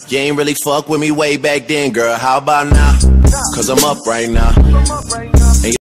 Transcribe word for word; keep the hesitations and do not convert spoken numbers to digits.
You ain't really fuck with me way back then, girl. How about now? Cause I'm up right now.